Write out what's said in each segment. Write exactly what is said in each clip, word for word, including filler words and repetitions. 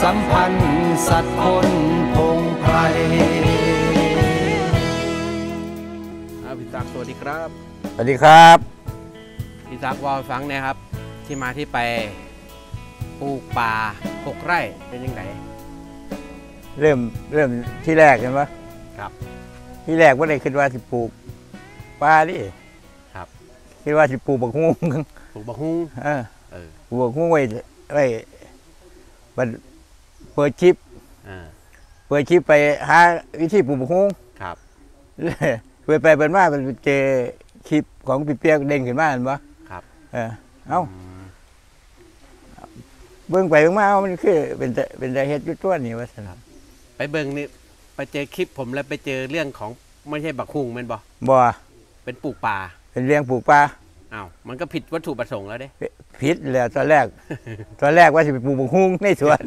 สัมพันธ์สัตว์คนพงไพรพี่ศักดิ์สวัสดีครับสวัสดีครับพี่ศักดิ์ว่าฟังเนี่ยครับที่มาที่ไปปลูกป่าหกไร่เป็นยังไงเริ่มเริ่มที่แรกใช่ไหมครับที่แรกว่าได้คิดว่าจะปลูกป่าดิครับคิดว่าจะปลูกบักฮุ้งปลูกบักฮุ้งเออปลูกบักฮุ้งไว้ไว้มันเปิดคลิปเปิดคลิปไปหาวิธีปลูกบักฮุ้งครับเปิดไปเปิดมาเป็นเจอคลิปของพี่เปียกเด้งขึ้นมาเห็นปะครับเออเอ้าเบื้องไปเบื้องมามันคือเป็นเป็นแต่เฮ็ดยุตัวนี่ว่าสนับไปเบื้องนี่ไปเจอคลิปผมแล้วไปเจอเรื่องของไม่ใช่บักฮุ้งมันบ่บ่เป็นปลูกป่าเป็นเรื่องปลูกป่าอ้าวมันก็ผิดวัตถุประสงค์แล้วเด้ผิดแล้วตอนแรกตอนแรกว่าจะไปปลูกบักฮุ้งในสวน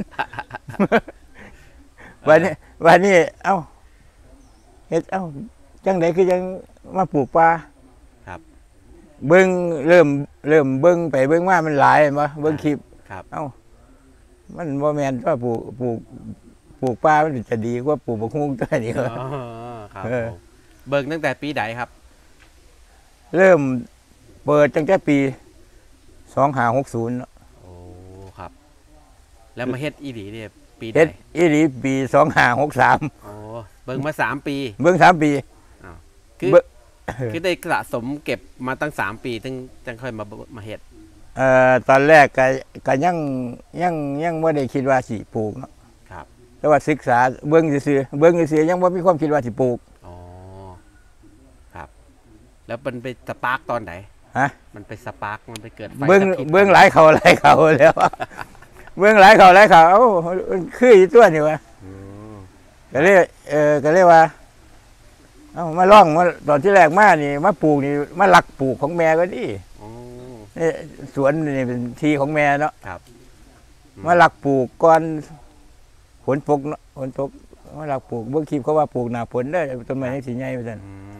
วันนี้วันนี้เอ้าเฮ็ดเอ้าจังไดคือยังมาปลูกป่าครับเบิ้งเริ่มเริ่มเบิ้งไปเบิ้งมามันหลายมาเบิ้งคลิปครับเอ้ามันบ่แม่นว่าปลูกปลูกปลูกป่ามันจะดีกว่าปลูกบักฮุ้งตัวนี้อ๋อครับเบิ้งตั้งแต่ปีใดครับเริ่มเปิดตั้งแต่ปีสองห้าหกศูนย์โอ้ครับแล้วมาเฮ็ดอีหลีเนี่ยปีใดเฮ็ดอีหลีปีสองห้าหกสามโอ้เบิ้งมาสามปีเบิ้งสามปีคือคือได้สะสมเก็บมาตั้งสามปีถึงจังค่อยมามาเฮ็ดเอ่อตอนแรกก็ก็ยังยังยังไม่ได้คิดว่าสิปลูกเนาะครับแต่ว่าศึกษาเบิ้งซื่อเบิ้งซื่อยังไม่มีความคิดว่าสิปลูกอ๋อครับแล้วมันไปสปาร์กตอนไหนฮะมันไปสปาร์กมันไปเกิดไฟเบิ้งเบิ้งหลายเขาหลายเขาแล้วเบิ้งหลายเขาหลายเขาเอ้าคืออีตัวนี่วะก็เลยเออก็เลยว่าเอ้ามาล่องมาตอนที่แรกมานี่มาปลูกนี่มาหลักปลูกของแม่ก็ดีนี่สวนนี่เป็นทีของแม่เนาะครับมาหลักปลูกก่อนฝนตกเนาะฝนตกมาหลักปลูกเบื้องคลิปเขาว่าปลูกหน้าฝนได้ต้นไม้สีใหญ่ไปสั่น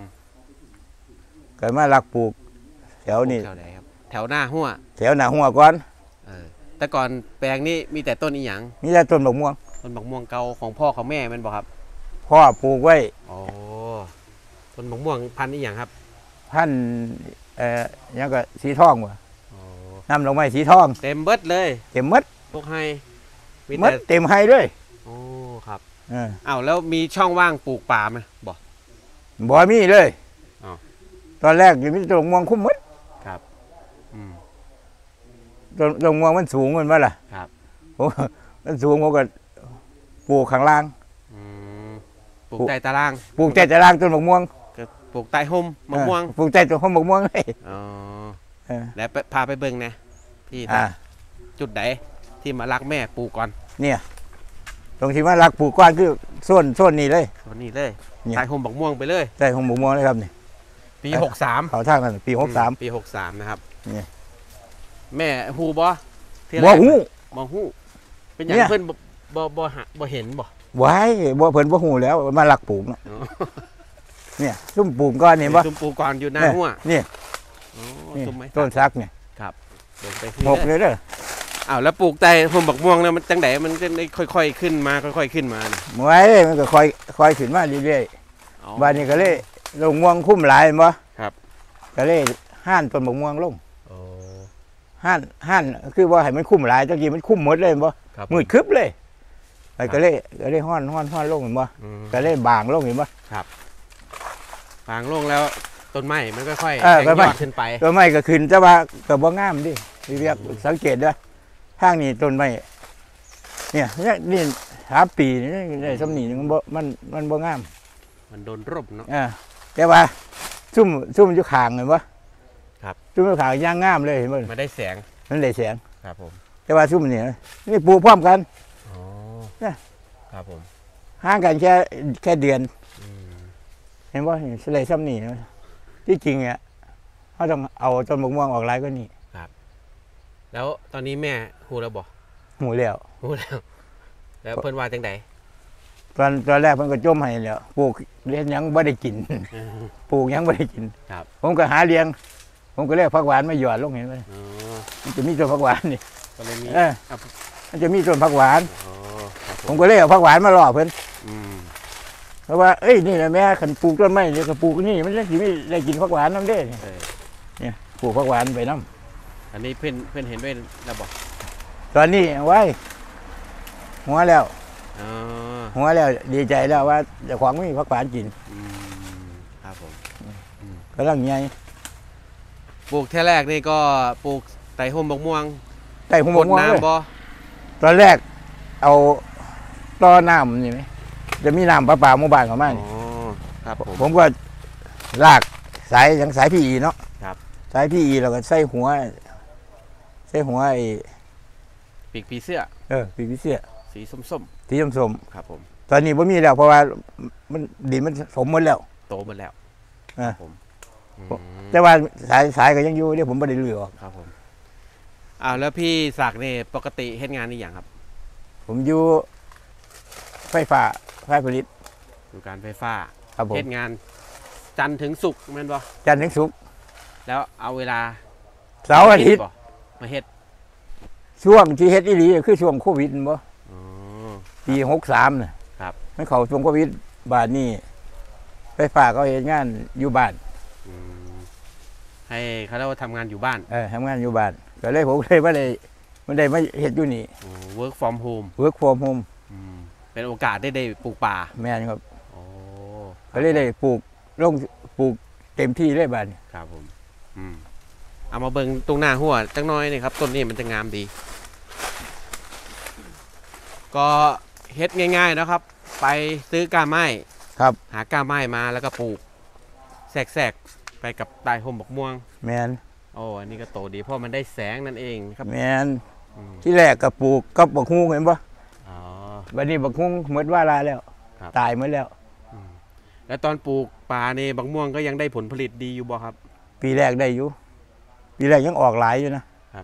ก็มาหลักปลูกแถวนี้แถวไหนครับแถวหน้าหัวแถวหน้าหัวก่อนเออแต่ก่อนแปลงนี้มีแต่ต้นอีหยังมีแต่ต้นบักม่วงต้นบักม่วงเก่าของพ่อของแม่มันบอกครับพ่อปลูกไว้อ๋อต้นมะม่วงพันธุ์อีหยังครับพันธุ์เอ่อยังก็สีทองวะน้ำลงไม้สีทองเต็มเบิดเลยเต็มมัดพวกไฮมัดเต็มไฮด้วยโอ้ครับเอออ้าวแล้วมีช่องว่างปลูกป่าไหมบ่บ่มีเลยอ๋อตอนแรกอยู่มีต้นม่วงคุ้มมัดครับอืมต้นต้นม่วงมันสูงมันว่าล่ะครับโอ้มันสูงผมก็ปลูกข้างล่างปลูกใต้ตารางปลูกใต้ตารางต้นมะม่วงปลูกใต้ห่มมะม่วงปลูกใต้ต้นห่มมะม่วงเลยอ๋อแล้วพาไปเบิ่งนะที่จุดไหนที่มารักแม่ปลูกก่อนเนี่ยตรงที่มารักปลูกก่อนคือส่วนส่วนนี้เลยส่วนนี้เลยใต้ห่มมะม่วงไปเลยใต้ห่มมะม่วงเลยครับนี่ปีหกสามเขาทางนั้นปีหกสามปีหกสามนะครับนี่แม่ฮูบ่บ่ฮู้บ่ฮู้เป็นอย่างเพิ่นบ่บ่หาบ่เห็นบ่ไว้บ่เพิ่นบ่ฮู้แล้วมาลักปลูกเนาะเนี่ยซุ่มปลูกก่อนนี่บ่ซุ่มปลูกก่อนอยู่หน้าหัวนี่ต้นซักเนี่ยครับลงไปหกเลยเด้ออ้าวแล้วปลูกใต้ห่มบักม่วงเนี่ยมันจังได๋มันก็ได้ค่อยๆขึ้นมาค่อยๆขึ้นมาไว้มันก็ค่อยค่อยขึ้นมาเรื่อยๆบ้านนี้ก็เลยลงม่วงคุ้มหลายบ่ครับก็เลยห่านต้นบักม่วงลงโอ้ห่านห่านคือว่าให้มันคุ้มหลายตะกี้มันคุ้มหมดเลยบ่มืดคึบเลยไปก็เลยก็เลยห้อนห้อนห้อนลงเห็นบ่ก็เลยบางลงเห็นบ่ครับบางลงแล้วต้นไม้มันก็ค่อยแตกยอดขึ้นไปต้นไม้ก็ขึ้นแต่ว่าก็บ่งามดิเรียกสังเกตด้วยทางนี้ต้นไม้เนี่ยนี่สามปีนี่ได้สำนีมันบ่มันมันบ่งามมันโดนรบเนาะแต่ว่าซุ่มซุ่มอยู่ข้างเห็นบ่ครับซุ่มอยู่ข้างย่างงามเลยเห็นบ่มันได้แสงมันได้แสงครับผมแต่ว่าซุ่มนี่นี่ปลูกพร้อมกันครับผมห่างกันแค่แค่เดือนเห็นว่าสไลด์ซ้ำนี่ที่จริงอ่ะเขาต้องเอาต้นมะม่วงออกไล่ก็นี่ครับแล้วตอนนี้แม่หูแล้วบอกหูแล้วหูแล้วแล้วเพิ่นว่าจังไดตอนตอนแรกเพิ่นก็จมให้แล้วปลูกเลี้ยงยังไม่ได้กินปลูกยังไม่ได้กินครับผมก็หาเลี้ยงผมก็เรียกผักหวานมาหยอดลงเห็นไหมมันจะมีต้นผักหวานนี่ก็เลยมีมันจะมีต้นผักหวานผมก็เลยเอาผักหวานมาล่อเพิ่นอืมเพราะว่าเอ้ยนี่แหละแม่ขันปลูกต้นไม้เนี่ยก็ปลูกนี่มันจะสิไม่ได้กินผักหวานน้ำเด้เออเนี่ยปลูกผักหวานไปน้อันนี้เพื่อนเพื่อนเห็นด้วยแล้วบอกำตอนนี้ไว้หัวแล้วอ๋อหัวแล้วดีใจแล้วว่าเจะขวางไม่มีผักหวานกินอืมครับผมกำลังใหญ่ปลูกแท่แรกนี่ก็ปลูกไต่ห่มบกม่วงใต้หัวกม่วดงเลยน้ำบ่ตอนแรกเอาต่อน้ำนี่ไหมจะมีน้ำประปาหมู่บ้านเข้ามาอ๋นี่อครับผมผมก็ลากสายอย่างสายพีอีเนาะครับสายพีอีเราก็ใส่หัวใส่หัวไอ้ปีกผีเสื้อเออปีพิเศษสีส้มที่สมๆครับผมๆตอนนี้ผมมีแล้วเพราะว่ามันดินมันสมหมดแล้วโตหมดแล้วอ่าครับผมอืมแต่ว่าสายสายก็ยังอยู่เดี๋ยวผมไม่ได้เลือกครับผมอ้าวแล้วพี่ศักดิ์นี่ปกติเฮ็ดงานนี่อย่างครับผมอยู่ไฟฟ้าไฟผลิตอยู่การไฟฟ้าครับผมเฮ็ดงานจันทร์ถึงศุกร์แม่นบ่จันทร์ถึงศุกร์แล้วเอาเวลาเสาร์อาทิตย์บ่มาเฮ็ดช่วงที่เฮ็ดอีหลีคือช่วงโควิดนั่นบ่อ๋อปีหกสามน่ะครับมันเข้าช่วงโควิดบาทนี้ไฟฟ้าก็เฮ็ดงานอยู่บ้านอืมให้เขาเรียกว่าทำงานอยู่บ้านเออทำงานอยู่บ้านก็เลยผมเลยว่าได้มันได้มาเฮ็ดอยู่นี่โอ้ work from home work from home อืมเป็นโอกาสได้ได้ปลูกป่าแม่นครับโอ้ก็เลยได้ปลูกลงปลูกเต็มที่เลยบ้านนี้ครับผมอืมเอามาเบิ่งตรงหน้าหัวจังน้อยนี่ครับต้นนี้มันจะงามดี ก็เฮ็ดง่ายๆนะครับ ไปซื้อกาไม้ครับหากาไม้มาแล้วก็ปลูกแทรกๆไปกับใต้ห่มบักม่วงแม่นโอ้อันนี้ก็โตดีเพราะมันได้แสงนั่นเองครับแม่นอืมที่แรกก็ปลูกกับบักฮุ้งเห็นบ่อ๋อบัดนี้บักฮุ้งหมดวาระแล้วครับตายหมดแล้วอืมแล้วตอนปลูกป่านี่บักม่วงก็ยังได้ผลผลิตดีอยู่บ่ครับปีแรกได้อยู่ ปีแรกยังออกหลายอยู่นะครับ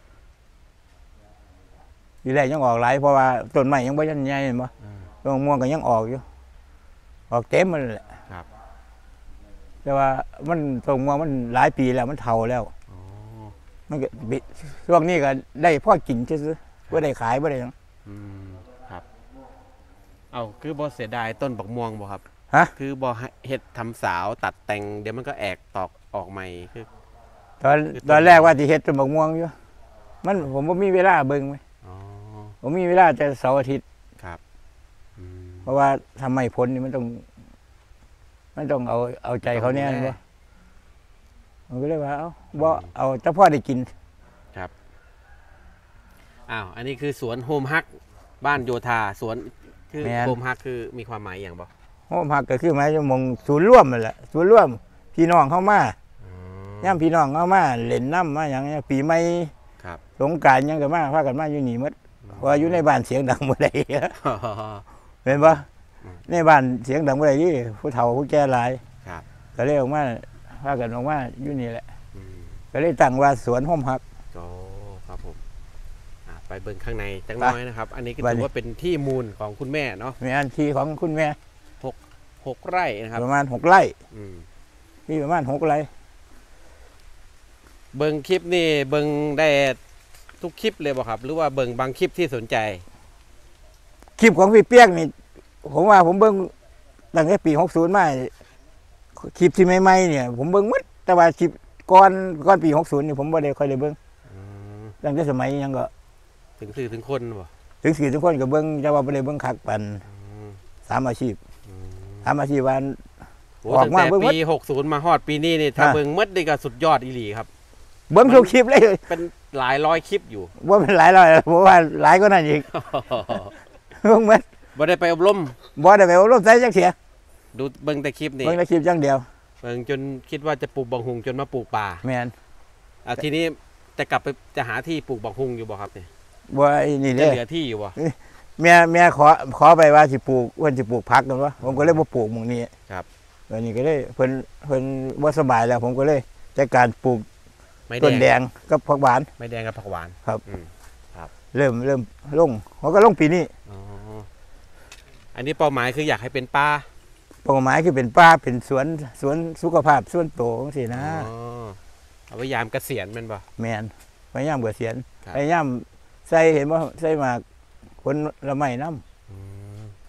ปีแรกยังออกหลายเพราะว่าต้นไม้ยังบ่ยันใหญ่เห็นบ่อ่าต้นมะม่วงก็ยังออกอยู่ ออกเต็มมันแหละครับแต่ว่ามันต้นมะม่วงมันหลายปีแล้วมันเฒ่าแล้วอ๋อมันก็บิช่วงนี้ก็ได้พ่อกินซื่อๆบ่ได้ขายบ่ได้หยังอืมครับ เอาคือบ่เสียดายต้นบักม่วงบ่ครับฮะคือบ่ให้เฮ็ดทำสาวตัดแต่งเดี๋ยวมันก็แอกตอกออกใหม่คือตอนตอนแรกว่าสิเฮ็ดต้นมะม่วงอยู่มันผมบ่มีเวลาเบิ่งไหมอ๋อผมมีเวลาแต่เสาร์อาทิตย์ครับอืมเพราะว่าทำไมผลนี่มันต้อง มันต้องเอาเอาใจเขาเนี่ยบ่ผมก็เลยว่าเอ้าบ่เอาเฉพาะได้กินอ้าวอันนี้คือสวนโฮมฮักบ้านโยธาสวนคือโฮมฮักคือมีความหมายอย่างบ่โอ้พักก็คือหมายถึงหมองศูนย์ร่วมนั่นแหละศูนย์ร่วม พี่น้องเข้ามาอ๋อย่ำพี่น้องเข้ามาเล่นน้ำมาอย่างเงี้ยปีใหม่ครับสงกรานต์หยังก็มาพากันมาอยู่นี่หมดเพราะว่าอยู่ในบ้านเสียงดังบ่ได้ เห็นปะอืมในบ้านเสียงดังบ่ได้ที่ผู้เฒ่าผู้แก่หลายครับก็เลยออกมาพากันออกมาอยู่นี่แหละอืมก็เลยตั้งว่าสวนห้อมฮักโอ้ครับผมอ่ะไปเบิ่งข้างในจังน้อยนะครับ อันนี้ก็ไปถืดิอว่าเป็นที่มูลของคุณแม่เนาะมีอันที่ของคุณแม่หกไร่นะครับประมาณหกไร่อืมที่ประมาณหกไร่เบิ่งคลิปนี่เบิ่งได้ทุกคลิปเลยบ่ครับ หรือว่าเบิ่งบางคลิปที่สนใจคลิปของพี่เปียกนี่ผมว่าผมเบิ่งตั้งแต่ปีหกสิบมาคลิปที่ใหม่ๆเนี่ย ผมเบิ่งหมดแต่ว่าคลิปก่อนก่อนปีหกสิบนี่ผมบ่ได้ค่อยได้เบิ่งอืมตั้งแต่สมัยยังก็ถึงสื่อถึงคนบ่ถึงสี่ทุกคนก็เบิ่งแต่ว่าบ่ได้เบิ่งคักปันอืมสามอาชีพอืมสามอาชีพวันโอ้ออกตั้งมาแต่เบิ่งหมดปีหกสิบมาฮอดปีนี้นี่ถ้าอ่ะเบิ่งหมดนี่ก็สุดยอดอีหลีครับเบิ่งทุกคลิปเลยเป็นหลายร้อยคลิปอยู่ว่าเป็นหลายร้อยผมว่าหลายก็นั่นอีกเบิ่งหมดบ่ได้ไปอบรมบ่ได้ไปอบรมใส่จักเสียดูเบิ่งแต่คลิปนี่เบิ่งแต่คลิปจังเดียวเบิ่งจนคิดว่าจะปลูกบังฮุงจนมาปลูกป่าแม่นอ่ะทีนี้จะกลับไปจะหาที่ปลูกบังฮุงอยู่บ่ครับเนี่ยบ่ไอ้นี่จะเด้เหลือที่อยู่บ่แม่แม่ขอขอไปว่าสิปลูกเพิ่นสิปลูกผักกันวะผมก็เลยบ่ปลูกหมู่นี้ครับวันนี้ก็เลยเพิ่นเพิ่นบ่สบายแล้ว ผมก็เลยจัดการปลูกไม่ต้นแดแดงงกับผักหวานไม่แดงกับผักหวานครับอืมเริ่มเริ่มลงเขาก็ลงปีนี้อ๋ออันนี้เป้าหมายคืออยากให้เป็นป่าเป้าหมายคือเป็นป่าเป็นสวนสวนสุขภาพส่วนตัวจังซี่นะอ๋อเอาไว้ยามเกษียณแมันบ่แม่นพยายามเกษียณครับพยายามใส่เห็นบ่ใส่หมากผลละไม้นำอืม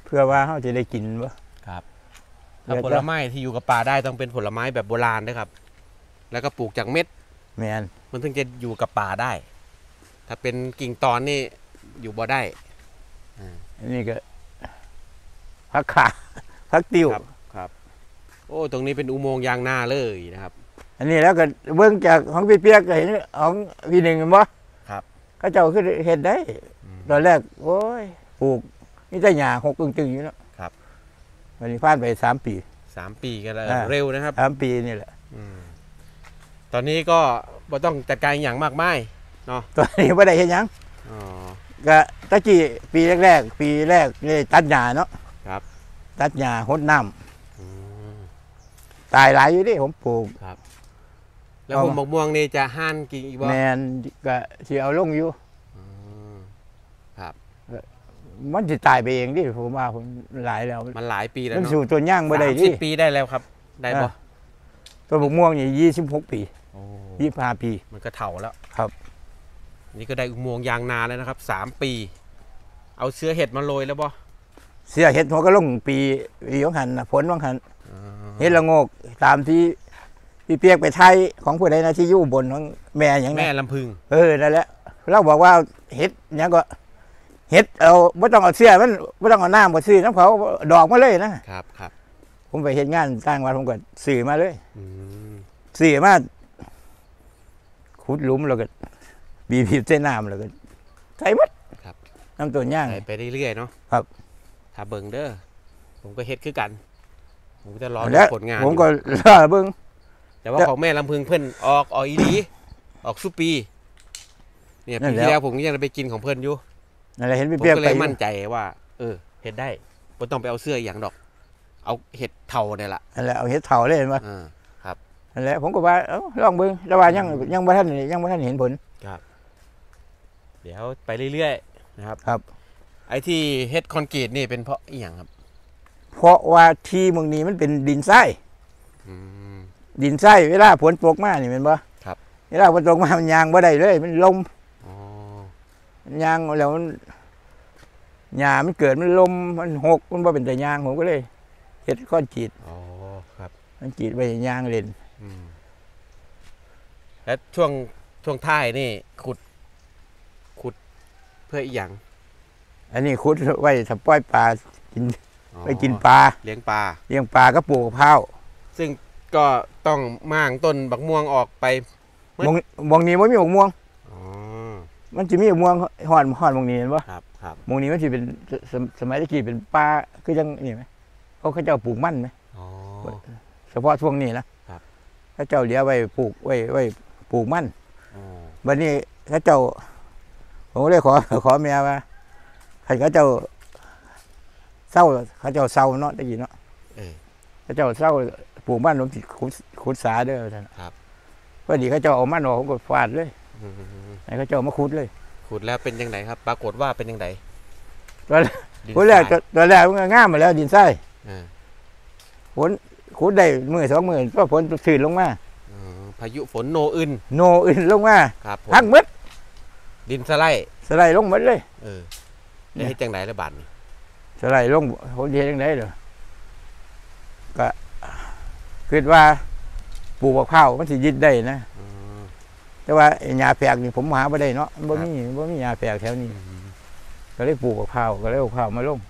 พื่อว่าเขาจะได้กินบ่ครับถ้าผลไม้ที่อยู่กับป่าได้ต้องเป็นผลไม้แบบโบราณนะครับแล้วก็ปลูกจากเม็ดแมนมันถึงจะอยู่กับป่าได้ ถ้าเป็นกิ่งตอนนี่อยู่บ่ได้อันนี้ก็พักขาพักติวครับครับ โอ้ตรงนี้เป็นอุโมงค์ยางนาเลยนะครับอันนี้แล้วก็เบื้องจากของพี่เปียกก็เห็นของพี่หนึ่งเห็นบ่ครับเขาเจ้าคือเห็นได้ ตอนแรกโอ้ยปลูกนี่แต่หญ้าหกตึงๆอยู่แล้วครับวันนี้ผ่านไปสามปีสามปีก็เลยอ่าเร็วนะครับสามปีนี่แหละอืมตอนนี้ก็บ่ต้องจัดการอย่างมากมายเนาะตอนนี้ไม่ได้เห็นยังอ๋อก็ตะกี้ปีแรกๆปีแรกนี่ตัดหญ้าเนาะครับตัดหญ้าหดน้อืมำตายหลายอยู่ดิผมปลูกแล้วเอาผมบอกม่วงนี่จะห้านกิ่งอีกบ่แมนก็ที่เอาลงอยู่อืมครับมันจะตายไปเองดิผมว่าผมหลายแล้วมันหลายปีแล้วมันเนาะสู่ตัวย่างบ่ได้สามดิสิบปีได้แล้วครับ ได้บ่อ่า ตัวบกม่วงนี่ยี่สิบหกปีโอ้ยี่สิบห้าปีมันก็เฒ่าแล้วครับนี่ก็ได้อุโมงค์ยางนาแล้วนะครับสามปี เอาเชื้อเห็ดมาโรยแล้วบ่เสียเห็ดหัวก็ลงปีปีของหันน่ะผลของหันอ๋อเห็ดละโงกตามที่พี่เปียกไปไทยของผู้ใดนะที่อยู่บนของแม่อย่างแม่นั้นลำพึงเออนั่นแหละเราบอกว่าเห็ดเนี่ยก็เห็ดเอาไม่ต้องเอาเสื้อมันไม่ต้องเอาน้ำก็ซื้อน้ำเขาดอกมาเลยนะครับครับผมไปเห็ดงานสร้างวันผมก็ซื้อมาเลยอืมซื้อมาขุดหลุมแล้วก็บีบใส่น้ำแล้วก็ใส่หมดครับน้ำตัวย่างใส่ไปเรื่อยๆเนาะครับถ้าเบิ่งเด้อผมก็เฮ็ดคือกัน ผมก็จะรอดูแล้วผลงานผมอยู่ก็รอเบิ่งแต่ว่าแล้วของแม่ลำพึงเพิ่นออกออกอีหลีออกสุปี เนี่ยนั่ปีนแล้วที่แล้วผมก็ยังไปกินของเพิ่นอยู่นั่นแหละเห็นผพี่มเปียกก็ไปเลยมั่นใจว่า เออเฮ็ดได้บ่ต้องไปเอาเสื้ออหย่างดอก เอาเห็ดเทาเนี่ยล่ะนั่นแหละเอาเห็ดเถาเลยเห็นปะอ่าครับนั่นแหละผมก็ว่าเอ้าลองเบิ่งแต่ว่ายังยังบ่ทันยังบ่ทันเห็นผลเดี๋ยวไปเรื่อยๆนะครับครับไอ้ที่เฮ็ดคอนกรีตนี่เป็นเพราะอีหยังครับเพราะว่าที่เมืองนี้มันเป็นดินทรายอืมดินทรายเวลาฝนตกมานี่แม่นบ่ครับเวลาฝนตกมามันยางบ่ได้เลย มันลมอ๋อมันยางแล้วมันหญ้ามันเกิดมันลมมันหกมันบ่เป็นแต่ยางผมก็เลยเฮ็ดคอนกรีตอ๋อครับมันกรีดไว้ยางเล่นอืมแล้วช่วงช่วงท้ายนี่ขุด ขุดเพื่ออีหยังอันนี้ขุดไว้ถ้าปล่อยปลากินอ๋อไปกินปลาเลี้ยงปลาเลี้ยงปลาก็ปลูกมะพร้าวซึ่งก็ต้องม่างต้นบักม่วงออกไปมองมองนี้บ่มีมะม่วงอ๋อมันจะมีมะม่วงหอนหอนมองนี้เห็นบ่ครับครับมองนี้มันสิเป็นสมสมัยตะกี้เป็นป่าคือจังนี่ไหมเขาเขาเจ้าปลูกมันไหมอ๋อเฉพาะช่วงนี้นะครับ เขาเจ้าเลี้ยงไว้ปลูกไว้ไว้ปลูกมันอ๋อวันนี้เขาเจ้าผมก็เลยขอขอเมียว่าใครเขาเจ้าเศร้าเขาเจ้าเศร้าเนาะตะกี้เนาะเออเขาเจ้าเศร้าปลูกมันผมสิขุดขุดสาเด้อท่านครับพอดีเขาเจ้าเอามันออกผมก็ฟาดเลยอืมให้เขาเจ้ามาขุดเลยขุดแล้วเป็นยังไงครับ ปรากฏว่าเป็นยังไงตอนแรกดินคนแรกทายตอนแรกมันก็ง่ามมาแล้วดินทรายอ่าฝนขุดได้มือสองมือเพราะฝนตื่นลงมาอ๋อพายุฝนโนอึนโนอื่นลงมาครับผมพังหมดดินสไลด์สไลด์ลงหมดเลยเออได้ให้จังไหนละบาทนี่สไลด์ลงผมเฮ็ดจังได๋เหรอก็คิดว่าปลูกมะพร้าวมันสิยึดได้นะอ๋อแต่ว่าไอ้หญ้าแฝกนี่ผมหาบ่ได้เนาะมันบ่มีบ่มีหญ้าแฝกแถวนี้อืมก็เลยปลูกมะพร้าวก็เลยเอามะพร้าวมาลง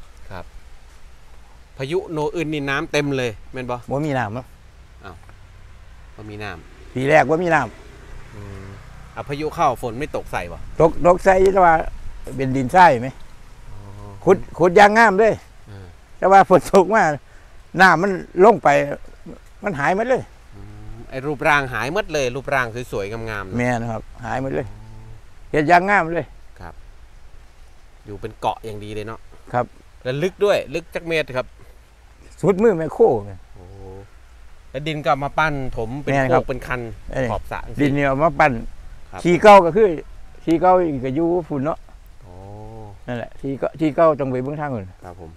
พายุโนอึนนี่น้ำเต็มเลยแม่นบ่บ่มีน้ำเนาะบ่มีน้ปีแรกบ่มีน้ำำอืมอ่ะพายุเข้าฝนไม่ตกใส่บ่ตกตกใส่แต่ว่าเป็นดินทรายไหมอ๋อขุดขุดยางงามเลยอ่าแต่ว่าฝนตกมาน้ำมันลงไป มันหายหมดเลยอืมไอ้รูปร่างหายหมดเลย รูปร่างสวยๆงามๆแม่นะครับ หายหมดเลยเฮ็ดยางงามเลยอยู่เป็นเกาะอย่างดีเลยเนาะครับแล้วลึกด้วย ลึกจักเมตรครับสุดมือแม่โคแม่โอ้แล้วดินก็เอามาปั้นถมเป็นแม่นโคครับกเป็นคันเอ้ยขอบสระดินเนี่ยเอามาปั้นครับทีเก้าก็คือทีเก้าอีกก็อยู่ฝุ่นเนาะโอ้นั่นแหละทีเก้าทีเก้าต้องไปเบื้องทางอื่นครับผม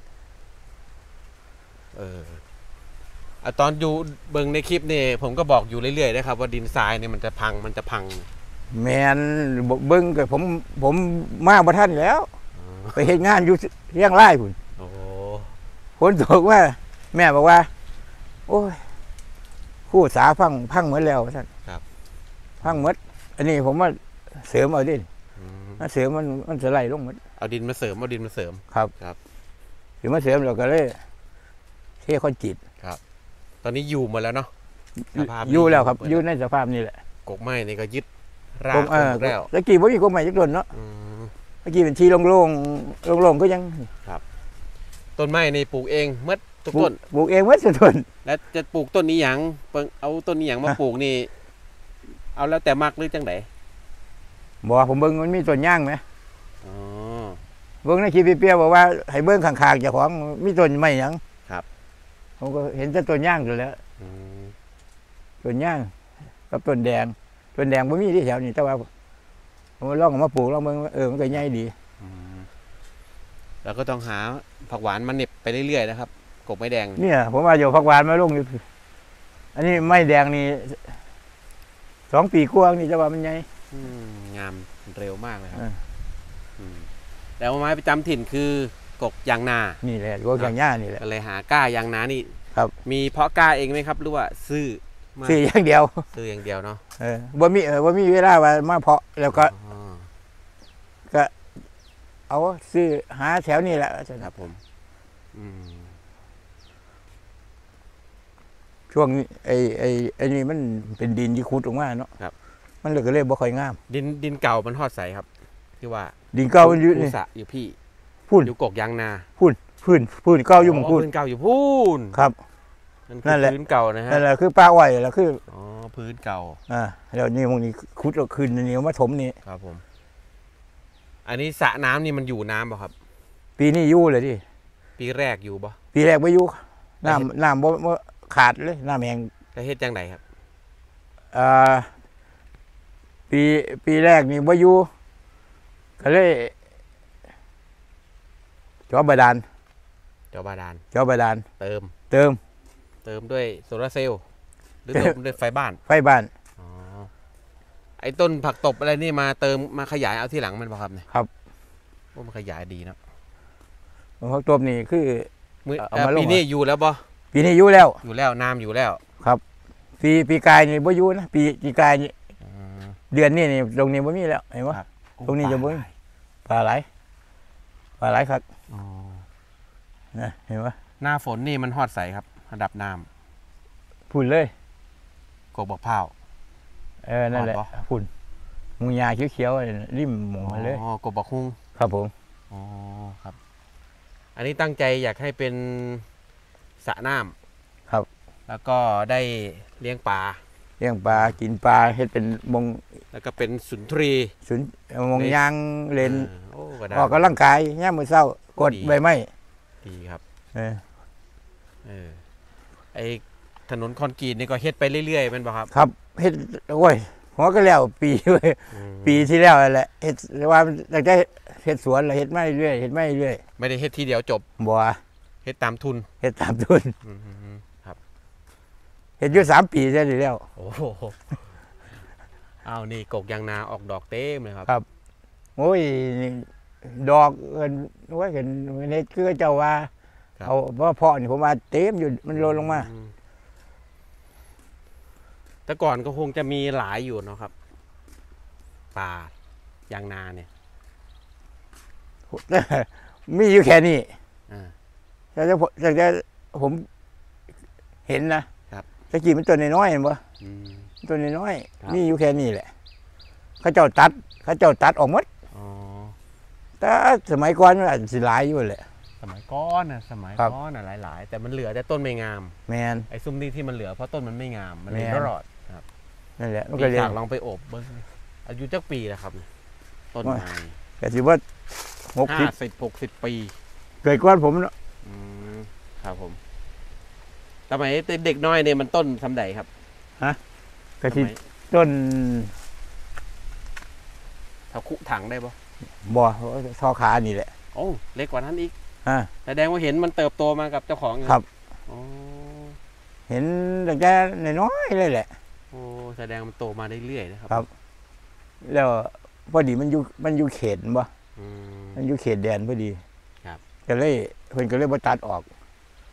เอออะตอนอยู่เบิ่งในคลิปนี่ผมก็บอกอยู่เรื่อยๆนะครับ ว่าดินทรายเนี่ยมันจะพังมันจะพังแมนเบิ้งกับผมผมมาบ่ทันแล้วอ๋อไปเฮ็ดงานอยู่เชียงรายพุ่นโอ้ฝนตกว่า แม่บอกว่า โอ้ยคู่สาพังพังหมดแล้วท่านครับพังหมดอันนี้ผมว่าเสริมเอาดิอืมมาเสริมมันมันสไลด์ลงหมดเอาดินมาเสริมเอาดินมาเสริมครับครับหรือมาเสริมเราก็เลยเทคอนกรีตตอนนี้อยู่หมาแล้วเนาะสภาพนี้อยู่แล้วครับหมดอยู่ในสภาพนี้แหละกกไม้นี่ก็ยึดรากผมเออหมดแล้วตะกี้ผมมีกฎหมายจักต้นเนาะอืมตะกี้เป็นที่โล่งๆโล่งๆก็ยังต้นไม้นี่ปลูกเองเมื่อทุกปลูต้กนปลูกเองไว้สุดทนแล้วจะปลูกต้นนี้หยังเปิ้งเอาต้นนี้หยังมาฮะปลูกนี่ เอาแล้วแต่มักหรือจังไดบอกว่าผมเบิ้งมันมีต้นย่างไหมอ๋อเบิ้งในคลิปเปรี้ยวๆบอกว่าให้เบิ้งข้างๆเจ้าของมีต้นไม้หยังครับผมก็เห็นแต่ต้นย่างอยู่แล้วอืมต้นย่างกับต้นแดงต้นแดงผมมีที่แถวนี้แต่ว่าผมลองเอามาปลูกลองเบิ้งว่าเออมันก็ใหญ่ดีอืมแล้วก็ต้องหาผักหวานมาเหน็บไปเรื่อยๆนะครับกกไม้แดงเนี่ยผมว่าอยู่ผักหวานมาลงอยู่อันนี้ไม้แดงนี่สองปีกว่านี่จะว่ามันใหญ่อืมงามเร็วมากเลยครับเอออืมแล้วไม้ประจำถิ่นคือกกยางนานี่แหละกอย่างหญ้านี่แหละก็เลยหาก้ายางนานี่ครับมีเพาะก้าเองไหมครับหรือว่าซื้อมาสี่อย่างเดียวซื้ออย่างเดียวเนาะเออบ่มีเออบ่มีเวลาว่ามาเพาะแล้วก็อ๋อเอาซื้อหาแถวนี้แหละครับผมอืมช่วงนี้ไอ้ไอ้ไอ้นี่มันเป็นดินที่ขุดออกมาเนาะมันเลยก็เลยบ่ค่อยงามดินดินเก่ามันทอดใสครับที่ว่าดินเก่ามันอยู่ภูนี่สระอยู่พี่พุ่นอยู่กกยางนาพื้นพื้นเก่าอยู่หม่องพูพุ่นนเก่าอยู่พูนครับนั่นนั่คืนแหละอพื้นเก่านะฮะนั่นแหละคือป้าอ้อยแล้วคืออ๋อพื้นเก่าอ่าแล้วนี่หมองนี้ขุดเอาขึ้นอันนี้เอามาถมนี่ครับผม อันนี้สระน้ำนี่มันอยู่น้ำป่ะครับปีนี้อยู่เลยดิปีแรกอยู่ป่ะปีแรกบ่อยู่น้ำน้ำบ่บ่ขาดเลยน้ำแห้งแล้วเฮ็ดจังไดครับอ่าปีปีแรกนี่บ่อยู่ก็เลยเจาะบาดาลเจ้าบาดาลเจาะบาดาลเติมเติมเติมด้วยโซลาร์เซลล์หรือเติเติมมด้วยไฟบ้านไฟบ้านอ๋อไอ้ต้นผักตบอะไรนี่มาเติมมาขยายเอาที่หลังมันป่ะครับเนี่ยครับโอ้มันขยายดีเนาะหลวงพ่อตัวนี่คือมื้อเอาเอ่อมาลงปีนี้อยู่แล้วป่ะปีนี้อยู่แล้วอยู่แล้วน้ำอยู่แล้วปีปีกายนี่บ่อยู่นะปีปีกายนี่อืมเดือนนี้นี่ตรงนี้บ่มีแล้วเห็นบ่ครับตรงนี้จะบ่มีปลาไหลปลาไหลครับอ๋อนะเห็นบ่หน้าฝนนี่มันฮอดใสครับระดับน้ำพุ่นเลยกกบักพร้าวเออนั่นแหละอ่อนบ่พุ่นมุงยาเขียวๆริมหมองมาเลยอ๋อกบบักฮุ้งครับผมอ๋อครับ อันนี้ตั้งใจอยากให้เป็นสระน้ำครับแล้วก็ได้เลี้ยงปลาเลี้ยงปลากินปลาเฮ็ดเป็นมงแล้วก็เป็นสุนทรีย์สุนมงยางเล่นออโอ้ก็ได้ออกกำลังกายยามมื้อเช้ากดดีใบไม้ดีครับเออเออไอถนนคอนกรีตนี่ก็เฮ็ดไปเรื่อยๆแมันป่ะครับครับเฮ็ดโอ้ยหัวก็แล้วปีเว้ยอืมปีที่แล้วนั่นแหละเฮ็ดว่าตั้งแต่เฮ็ดสวนแล้วเฮ็ดมาเรื่อยๆเฮ็ดมาเรื่อยไม่ได้เฮ็ดทีเดียวจบๆบ่เฮ็ดตามทุนเฮ็ดตามทุนอืมครับเฮ็ดอยู่สามปีได้แล้วโอ้โหเอานี่กกยางนาออกดอกเต็มเลยครับครับ โอ้ยนี่ดอกเอิ้นโอ้ยเห็นในคือเจ้าว่าครับเอาเพราะเพาะนี่ผมว่าเต็มอยู่มันโลนลงมาอืแต่ก่อนก็คงจะมีหลายอยู่เนาะครับ ป่ายางนาเนี่ยมีอยู่แค่นี้อ่าแต่จะแต่จะผมเห็นนะครับ ตะกี้มันตัวน้อยๆเห็นปะอืมตัวน้อยครับๆมีอยู่แค่นี้แหละเขาเจ้าตัดเขาเจ้าตัดออกหมดอ๋อแต่สมัยก่อนมันอาจสิหลายอยู่แหละสมัยก้อนนะสมัยครับก้อนนะหลาย ๆ แต่มันเหลือแต่ต้นไม่งามแมนไอ้ซุ้มนี้ที่มันเหลือเพราะต้นมันไม่งามมันเลยแม่นรอดครับนั่นแหละมันปีก็เลยฉากลองไปโอบเบิ้งอายุจักปีแล้วครับ ต้นไม้แต่สิว่าหกห้าสิบสิบหกสิบปีเกิดก่อนผมเนาะอืมครับผมสมัยเด็กน้อยเนี่ยมันต้นสำใดครับกะสทิมัยต้นเท่าคุถังได้ปะบ่อทอขานี่แหละโอ้เล็กกว่านั้นอีกอ่าแสดงว่าเห็นมันเติบโตมากับเจ้าของครับอ๋อเห็นตั้งแต่น้อยๆเลยแหละโอ้แสดงมันโตมาได้เรื่อยๆนะครับครับ แล้วพอดีมันอยู่มันอยู่เขตบ่อืมมันอยู่เขตแดนพอดีครับก็เลยเพิ่นก็เลยบ่ตัดออก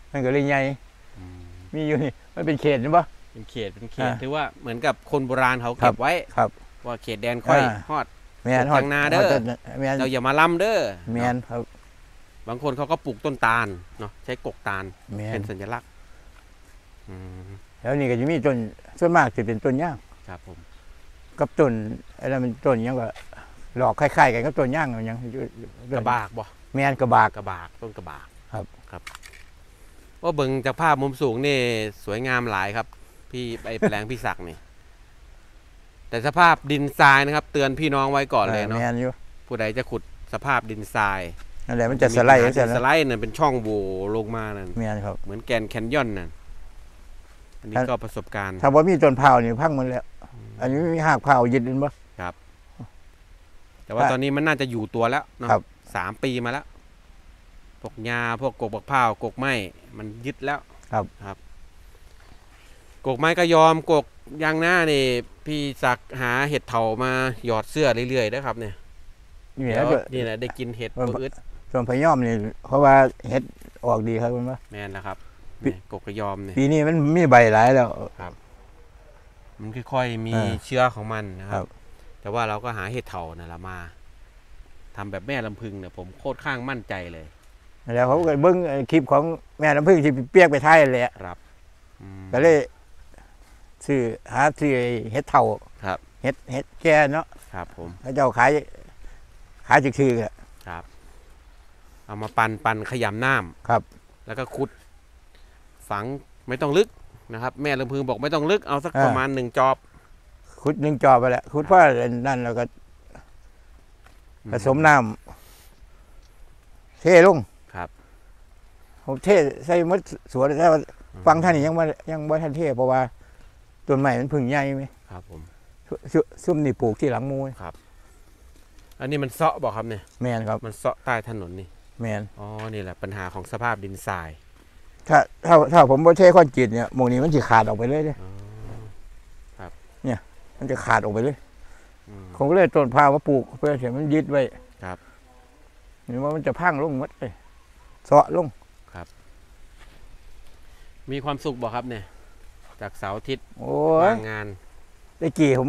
มันก็เลยใหญ่มีอยู่นี่มันเป็นเขตนี่ปะเป็นเขตเป็นเขตถือว่าเหมือนกับคนโบราณเขาเก็บไว้ครับว่าเขตแดนค่อยฮอดแมนฮอดนาเด้อเราอย่ามาล้ำเด้อแมนครับบางคนเขาก็ปลูกต้นตาลเนาะใช้กกตาลเป็นสัญลักษณ์แล้วนี่ก็จะมีต้นส่วนมากจะเป็นต้นย่างครับผมกับต้นอะไรมันต้นยังก็หลอกคล้ายๆกันกับต้นย่างอย่างกระบากบ่แมนกระบากกระบากต้นกระบากครับครับว่าเบิ่งจากภาพมุมสูงนี่สวยงามหลายครับพี่ไอแปลงพี่ศักดิ์นี่แต่สภาพดินทรายนะครับเตือนพี่น้องไว้ก่อนเลยเนาะผู้ใดจะขุดสภาพดินทรายนั่นแหละมันจะสไลด์สไลด์นั่นเป็นช่องโหว่ลงมานั่นเหมือนแกนแคนยอนนั่นอันนี้ก็ประสบการณ์ถ้าว่ามีต้นเผานี่พังมันแล้วอันนี้มีหากเผายึดมันบ่ครับแต่ว่าตอนนี้มันน่าจะอยู่ตัวแล้วเนาะสามปีมาแล้วพวกหญ้าพวกกกบักเผากกไม้มันยึดแล้วครับครับกกไม้ก็ยอมกกยางหน้านี่พี่ศักหาเห็ดเถามาหยอดเสื้อเรื่อยๆนะครับเนี่ยนี่แหละนี่แหละได้กินเห็ดปื๊ดส่วนพยอมนี่เพราะว่าเห็ดออกดีครับคุณว่าแม่นแล้วครับกกกระยอมเนี่ยปีนี้มันมีใบหลายแล้วครับมันค่อยๆมีเชื้อของมันนะครับแต่ว่าเราก็หาเห็ดเถาเนี่ยละมาทำแบบแม่ลำพึงเนี่ยผมโคตรข้างมั่นใจเลยแล้วเขาก็เบิ้งคลิปของแม่ลำพึงที่เปียกไปท้ายเลยครับก็เลยซื้อหาซื้อเห็ดเถาครับเห็ดเห็ดแก่เนาะครับผมเขาเจ้าขายขายจืดๆครับเอามาปั่นปั่นขยำน้ำครับแล้วก็ขุดฝังไม่ต้องลึกนะครับแม่ลำพึงบอกไม่ต้องลึกเอาสักประมาณหนึ่งจอบขุดหนึ่งจอบไปแหละขุดเพราะนั่นแล้วก็ผสมน้ำเทลงครับผมเทใส่มดสวนแต่ว่าฟังท่านนี่ยังว่ายังว่าท่านเทเพราะว่าต้นใหม่มันพึ่งใหญ่ไหมครับผมซุ่มนี่ปลูกที่หลังมูครับอันนี้มันเซาะบอกครับเนี่ยแมนครับมันเซาะใต้ถนนนี่แมนอ๋อนี่แหละปัญหาของสภาพดินทรายถ้าถ้าถ้าผมบ่เทคอนกรีตเนี่ยหมู่นี้มันจะขาดออกไปเลยเลยครับเนี่ยมันจะขาดออกไปเลยผมก็เลยต้นพาวมาปลูกเพื่อเสียมันยึดไว้ครับนี่ว่ามันจะพังลงมัดเลยเซาะลงครับมีความสุขบอกครับเนี่ยจากเสาร์อาทิตย์ว่างงานได้กี่ผม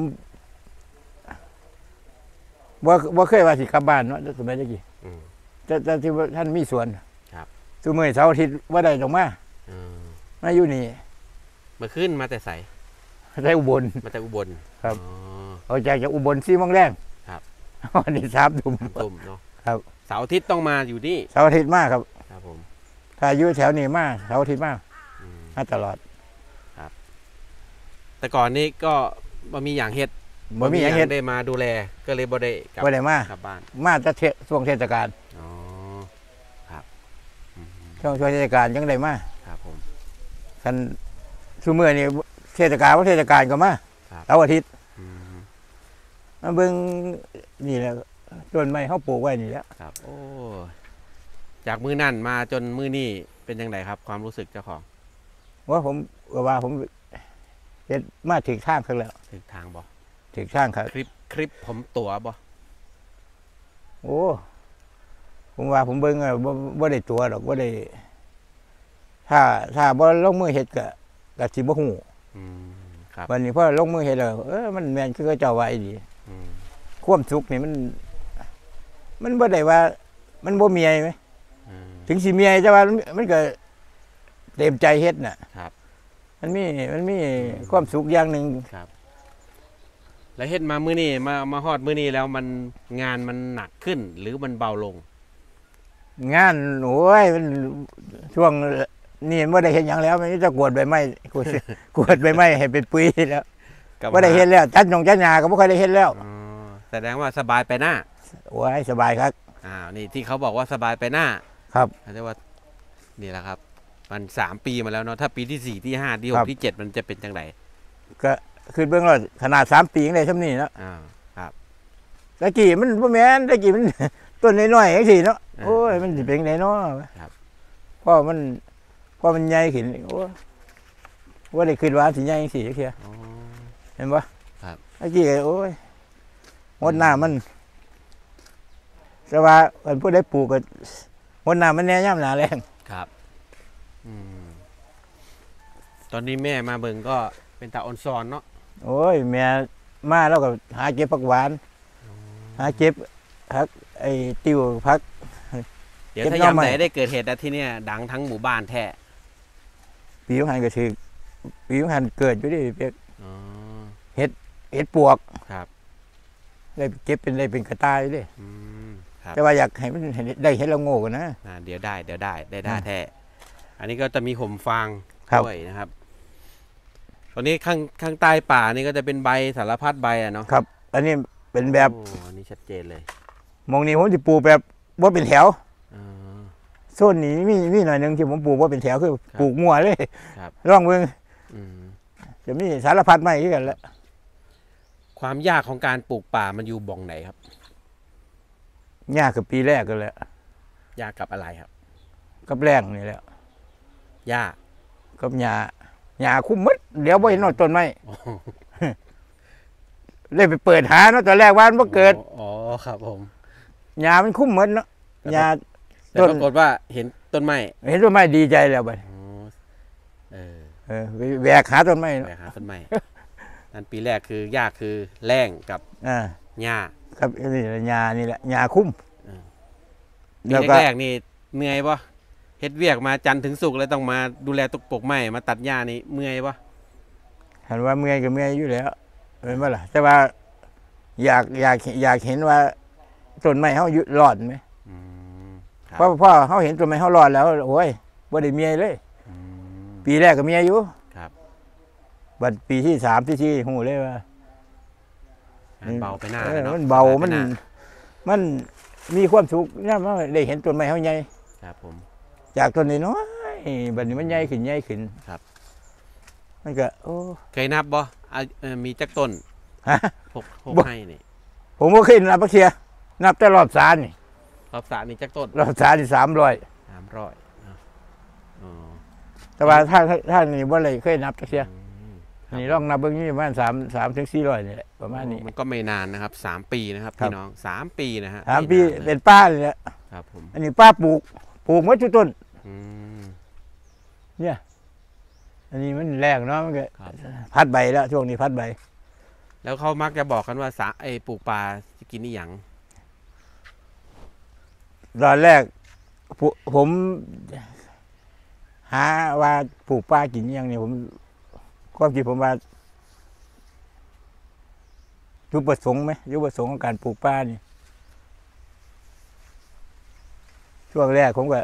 ว่าว่าเคยว่าสิกลับบ้านเนาะสมัยได้กี่แต่แต่ที่ท่านมีสวนครับสุเมื่อเสาร์อาทิตย์ว่าได้ตรงมามาอยู่นี่มาขึ้นมาแต่ใสได้อุบลมาแต่อุบลครับเอาจากจากอุบลซี่มองแรงครับวันนี้สามตุ่มตุ่มเนาะครับเสาร์อาทิตย์ต้องมาอยู่นี่เสาร์อาทิตย์มากครับครับผมถ้าอยู่แถวนี้มากเสาร์อาทิตย์มากมาตลอดครับแต่ก่อนนี้ก็บ่มีอย่างเฮ็ดบ่มีอย่างเฮ็ดได้มาดูแลก็เลยบ่ได้กลับบ่ได้มากลับบ้านมาจะเทช่วงเทศกาลอ๋อครับช่วงช่วงเทศกาลยังได้มาครับผมคันซุมื้อนี้เทศกาลว่าเทศกาลก็มาเสาร์อาทิตย์มาเบิ่งนี่แหละต้นไม้เฮาปลูกไว้นี่แหละครับโอ้จากมื้อนั่นมาจนมื้อนี้เป็นจังไดครับความรู้สึกเจ้าของว่าผมว่าผมเฮ็ดมาถึงทางแล้วถึงทางบ่ถึงทางครับคลิปคลิปผมตั๋วบ่โอ้ผมว่าผมเบิ่งอ่ะบ่บ่ได้ตั๋วดอกบ่ได้ถ้าถ้าบ่ลงมือเฮ็ดก็ก็สิบ่ฮู้อืมครับวันนี้พอลงมือเฮ็ดแล้วเออมันแม่นคือเขาเจ้าว่าอีหลีอืมความสุขนี่มันมันบ่ได้ว่ามันบ่มีมั้ยถึงสิมีแต่ว่ามันก็เต็มใจเฮ็ดน่ะครับมันมีมันมีความสุขอย่างหนึ่งครับแล้วเฮ็ดมามื้อนี้มามาฮอดมื้อนี้แล้วมันงานมันหนักขึ้นหรือมันเบาลงงานโอ้ยมันช่วงนี่ไม่ได้เฮ็ดหยังแล้วมันจะกวดใบไม้กวดกวดใบไม้ให้เป็นปุ๋ยแล้วไม่ได้เฮ็ดแล้วจัดยงจัดหญ้าก็ไม่ค่อยได้เฮ็ดแล้วอ๋อแสดงว่าสบายไปหน้าโอ้ยสบายครับอ้าวนี่ที่เขาบอกว่าสบายไปหน้าครับเรียกว่านี่แหละครับมันสามปีมาแล้วเนาะถ้าปีที่สี่ที่ห้าที่หกที่เจ็ดมันจะเป็นจังไดก็คือเบื้องต้นขนาดสามปียังได้เท่านี้เนาะอ่าครับตะกี้มันพ่อแม่ตะกี้มันต้นน้อยๆอย่างสี่เนาะโอ้ยมันจะเป็นไงเนาะครับเพราะมันเพราะมันใหญ่ขึ้นโอ้ว่าได้ขึ้นว่าสิใหญ่อย่างสี่เชียวเห็นปะครับตะกี้โอ้ยหดหน้ามันแต่ว่าคนผู้ได้ปลูกก็หดหน้ามันแน่ย่ำหนาแรงครับอืมตอนนี้แม่มาเบิ่งก็เป็นตาออนซอนเนาะโอ้ยแม่มาแล้วก็หาเก็บผักหวานหาเก็บพักไอ้ติวพักเดี๋ยวเก็บถ้าหน่อไม้ยามไหนได้เกิดเหตุนะที่เนี่ยดังทั้งหมู่บ้านแท้ปีหันก็ถือปีหันเกิดอยู่ดิเปียกอ๋อเห็ดปวกครับได้เก็บเป็นได้เป็นกระต่ายดิอืมครับแต่ว่าอยากให้มันได้เห็ดละโง่กันนะอ่าเดี๋ยวได้เดี๋ยวได้ได้ได้อ่าแท้อันนี้ก็จะมีห่มฟางครับด้วยนะครับตอนนี้ข้างข้างใต้ป่านี่ก็จะเป็นใบสารพัดใบอ่ะเนาะครับ อันนี้เป็นแบบโอ้อันนี้ชัดเจนเลยมองนี้ผมจะปลูกแบบว่าเป็นแถวอ๋อโซนนี้มีมีหน่อยหนึ่งที่ผมปลูกว่าเป็นแถวคือครับปลูกมั่วเลยครับร่องเมืองอืมจะมีสารพัดไม้ที่กันแหละความยากของการปลูกป่ามันอยู่บ่องไหนครับยากกับปีแรกกันแหละยากกับอะไรครับกับแรงนี่แหละยากกับหญ้าหญ้าคุ้มมัดเดี๋ยวบ่เห็นหน่อยต้นไม้อ๋อเลยไปเปิดหาเนาะตอนแรกว่ามันบ่เกิดอ๋อครับผมหญ้ามันคุ้มมัดเนาะหญ้าแต่ต้นปรากฏว่าเห็นต้นไม้เห็นต้นไม้ดีใจแล้วบัดอ๋อเออเออไปแหวกหาต้นไม้ไปเนาะหาต้นไม้นั่นปีแรกคือยากคือแรงกับอ่าหญ้าครับนี่แหละหญ้านี่แหละหญ้าคุ้มปีแล้วก็แรกๆนี่เหนื่อยปะเฮ็ดเวียกมาจันทร์ถึงศุกร์เลยต้องมาดูแลตุกปลูกไม้มาตัดหญ้านี่เมื่อยปะเห็นว่าเมื่อยก็เมื่อยอยู่แล้วเป็นว่าล่ะแต่ว่าอยากอยากอยากเห็นว่าต้นไม้เฮาอยู่รอดไหมอืมคเพรับราะพ่อเฮาเห็นต้นไม้เฮารอดแล้วโอ้ยบ่ได้เมียเลยอืมปีแรกก็เมียอยู่ครับบัดปีที่สามที่สี่หูเลยว่างานเบาไปหน้าเอเลอยเนาะมันเบาสยไปมันหน้มันมีความสุขเนี่ยมันได้เห็นต้นไม้เฮาใหญ่ครับผมจากต้นน้อยๆบัดนี้มันใหญ่ขึ้นใหญ่ขึ้นครับมันก็โอ้เคยนับบ่อ่ะเอ่อมีจักต้นฮะหกหกบ่ให้นี่ผมก็เคยนับเทียนับแต่รอบสารนี่รอบสระนี่จักต้นรอบสารนี่สามร้อยสามร้อยอ่ะอ๋อแต่ว่าถ้าถ้าถ้านี่บ่เลยเคยนับเทียอืมนี่ลองนับเบิ่งนี่ประมาณสามสามถึงสี่ร้อยนี่แหละประมาณนี้มันก็ไม่นานนะครับสามปีนะครับครับพี่น้องสามปีนะฮะสามปีไนนลยเป็นป้าเลยแหละครับผมอันนี้ป้าปลูกปลูกหมดทุกต้นอืมเนี่ย อันนี้มันแรงเนาะมันก็ครับพัดใบแล้วช่วงนี้พัดใบแล้วเขามักจะบอกกันว่าสาไอปลูกปลาจะกินนี่หยังตอนแรกผมผมหาว่าปลูกป้ากินอหยังเนี่ยผมความคิดผมว่าจุดประสงค์ไหมจุดประสงค์ของการปลูกป้านี่ช่วงแรกผมก็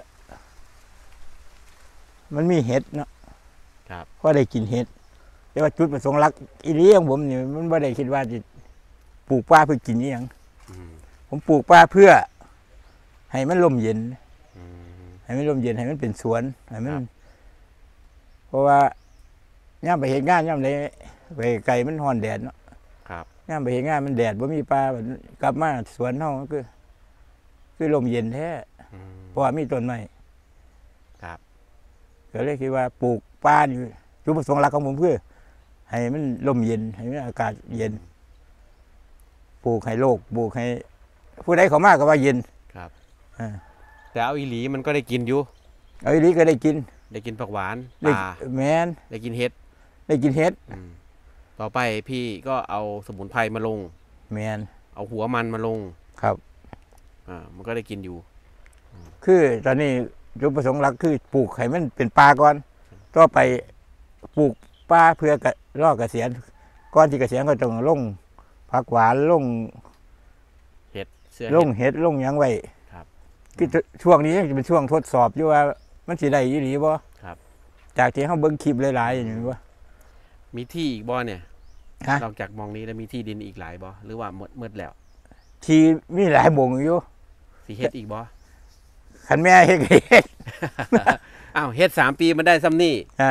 มันมีเห็ดเนาะครับก็ได้กินเห็ดแต่ว่าจุดประสงค์หลักอีเลี้ยงผมนี่มันไม่ได้คิดว่าจะปลูกป้าเพื่อกินอหยังอืมผมปลูกป้าเพื่อ ให้มันลมเย็นอืมให้มันลมเย็นให้มันเป็นสวนให้มันครับเพราะว่าย่ามไปเห็นงานย่ามใดไปไก่มันห่อนแดดเนาะครับย่ามไปเห็นงานมันแดดว่ามีปลาแบบกลับมาสวนเฮาก็คือคือลมเย็นแท้อืมเพราะว่ามีต้นไม้ครับก็เลยคิดว่าปลูกป้านี่จุดประสงค์หลักของผมคือให้มันลมเย็นให้มันอากาศเย็นปลูกให้โลกปลูกให้ผู้ใดเขามากก็ว่าเย็นครับอ่าแต่เอาอีหลีมันก็ได้กินอยู่เอาอีหลีก็ได้กินได้กินผักหวานปได้ลาแมนได้กินเห็ดได้กินเห็ดอืมต่อไปพี่ก็เอาสมุนไพรมาลงแมนเอาหัวมันมาลงครับอ่ามันก็ได้กินอยู่คือตอนนี้จุดประสงค์หลักคือปลูกให้มันเป็นป่าก่อนต่อไปปลูกป่าเพื่อกะรอเกษียณก่อนที่เกษียณก็ต้องลงผักหวานลงเห็ดเสื้อลเห็งดเห็ดลงหยังไว้ครับคือช่วงนี้จะเป็นช่วงทดสอบอยู่ว่ามันสิได้ยี่หรือบ่ครับจากที่เขาเบิ่งคลิปหลายๆอย่างนี้ว่ามีที่อีกบ่เนี่ยฮะนอกจากมองนี้แล้วมีที่ดินอีกหลายบ่หรือว่าหมดหมดแล้วทีมีหลายบ่งอยู่สีเฮ็ดอีกบ่ขันแม่เฮ็ดก็เฮ็ดอ้าวเฮ็ดสามปีมันได้ซ้ำนี่อ่าก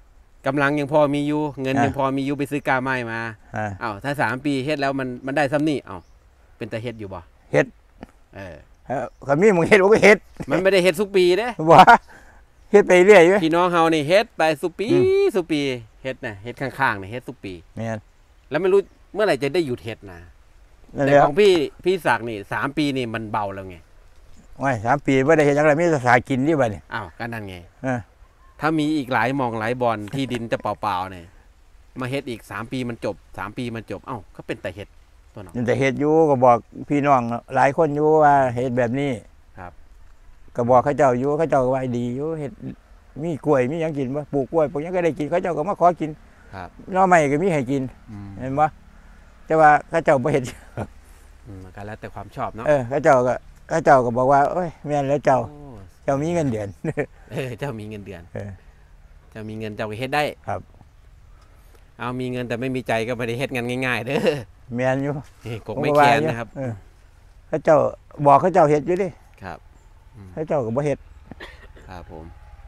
ำลังยังพอมีอยู่เงินอ่ะยังพอมีอยู่ไปซื้อกาไม้มาอ่าอ้าวถ้าสามปีเฮ็ดแล้วมันมันได้ซ้ำนี่อ้าวเป็นแต่เฮ็ดอยู่บ่เฮ็ดเออเอ่อขันมีมึงเฮ็ดผมก็เฮ็ดมันไม่ได้เฮ็ดทุกปีเด้ว่าเฮ็ดไปเรื่อยอยู่พี่น้องเฮานี่เฮ็ดไปสุปีอืมสุปีเฮ็ดน่ะเฮ็ดข้างๆนี่เฮ็ดทุกปีแม่นแล้วไม่รู้เมื่อไหร่จะได้หยุดเฮ็ดนะนั่นแต่แหละของพี่พี่ศักดิ์นี่สามปีนี่มันเบาแล้วไงโอ้ยสามปีบ่ได้เฮ็ดหยังไงมีแต่สากินนี่บัดนี้อ้าวก็นั่นไงเออถ้ามีอีกหลายหมองหลายบอนที่ดินจะเปล่าๆเนี่ยมาเฮ็ดอีกสามปีมันจบสามปีมันจบเอ้าก็เป็นแต่เฮ็ดตัวน้องแต่เฮ็ดอยู่ก็บอกพี่น้องหลายคนอยู่ว่าเฮ็ดแบบนี้ครับก็บอกเขาเจ้าอยู่เขาเจ้าก็ว่าดีอยู่เฮ็ดมีกล้วยมีหยังกินบ่ปลูกกล้วยพวกนี้ก็ได้กินเขาเจ้าก็มาขอกินครับหน่อไม้ก็มีให้กินอืมเห็นบ่แต่ว่าเขาเจ้าบ่เฮ็ดอืมมันก็แล้วแต่ความชอบเนาะเออเขาเจ้าก็เขาเจ้าก็บอกว่าโอ้ยแม่นแล้วเจ้าโอ้เจ้ามีเงินเดือนเออเจ้ามีเงินเดือนเออเจ้ามีเงินเจ้าก็เฮ็ดได้ครับเอามีเงินแต่ไม่มีใจก็ไม่ได้เฮ็ดงานง่ายๆเด้อแม่นอยู่นี่กบไม่แค้นนะครับเออเขาเจ้าบอกเขาเจ้าเฮ็ดอยู่ดิครับเขาเจ้าก็บ่เฮ็ดครับผม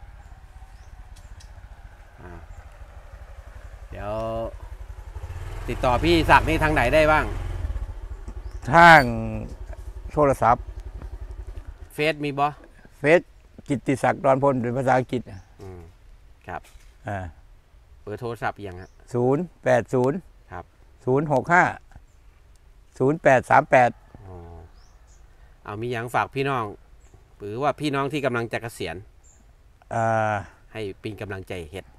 อ่าเดี๋ยว ติดต่อพี่ศักดิ์นี่ทางไหนได้บ้างทางโทรศัพท์เฟซมีบ่เฟซกิตติศักดิ์ดอนพลเป็นภาษาอังกฤษอืมครับอ่าเบอร์โทรศัพท์อีกอย่างฮะศูนย์แปดศูนย์ครับศูนย์หกห้าศูนย์แปดสามแปดอ๋อเอามีอย่างฝากพี่น้อง หรือว่าพี่น้องที่กำลังจะเกษียณอ่าให้เป็นกำลังใจเฮ็ด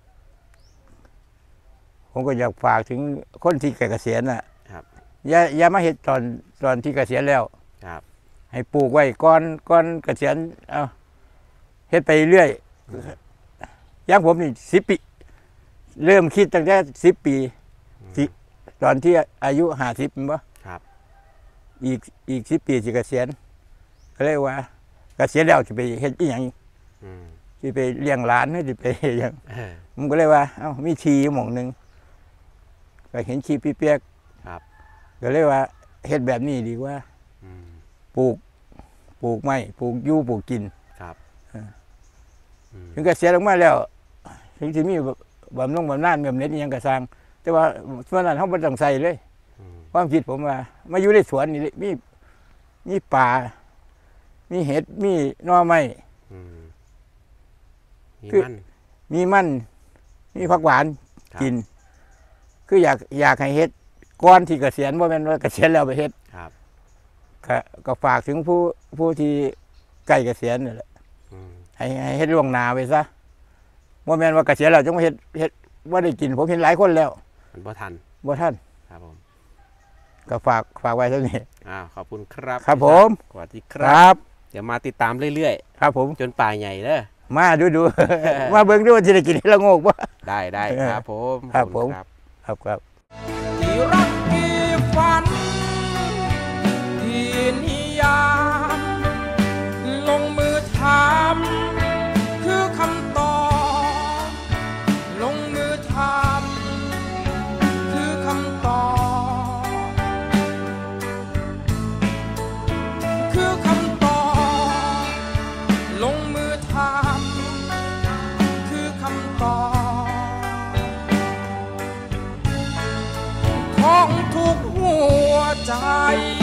ผมก็อยากฝากถึงคนที่เกษียณน่ะครับอย่าอย่ามาเฮ็ดตอนตอนที่เกษียณแล้วครับให้ปลูกไว้ก่อนก่อนเกษียณเอาเฮ็ดไปเรื่อยอย่างผมนี่สิบปี เริ่มคิดตั้งแต่สิบปีสิตอนที่อายุห้าสิบมั้งบ่ครับอีกอีกสิบปีสิเกษียณก็เลยว่าเกษียณแล้วจะไปเฮ็ดอีหยังอืมจะไปเลี้ยงหลานหรือจะไปหยังเออผมก็เลยว่าเอ้ามีชีอยู่หม่องหนึงก็เห็นชีพี่เปียกครับก็เลยว่าเฮ็ดแบบนี้ดีกว่าอืมปลูกปลูกไม้ปลูกอยู่ปลูกกินครับเอออืมถึงเกษียณออกมาแล้วถึงสิมีบำรุงบำนาญแบบเน็ตอิหยังก็สร้าง แต่ว่าส่วนนั้นเฮาบ่ต้องใส่เลยอืมความคิดผมว่ามาอยู่ในสวนนี่มีมีป่า มีเห็ดมีหน่อไม้อืมมีคือมันมีมันมีผักหวานครับกิน คืออยากอยากให้เฮ็ดก่อนที่เกษียณบ่แม่นว่าเกษียณแล้วไปเฮ็ดครับก็ก็ฝากถึงผู้ผู้ที่ใกล้เกษียณนี่แหละอืมให้ให้เฮ็ดล่วงหน้าไว้ซะบ่แม่นว่าเกษียณแล้วจงมาเฮ็ดเฮ็ดบ่ได้กินผมเห็นหลายคนแล้วมันบ่ทันบ่ทันครับผมก็ฝากฝากไว้เท่านี้อ้าวขอบคุณครับครับผมสวัสดีคครับ รับเดี๋ยวมาติดตามเรื่อยครับผมๆ จนป่าใหญ่เด้อมาดูดู มาเบิ่งดูว่าสิได้กินให้ละโงกบ่ได้ได้เออครับผมครับขอณผม ครับครับที่รักที่ฝัน ที่นิยามลงมือทำคือคำตอบลงมือทำคือคำตอบคือคำตอบลงมือทำคือคำตอบของทุกหัวใจ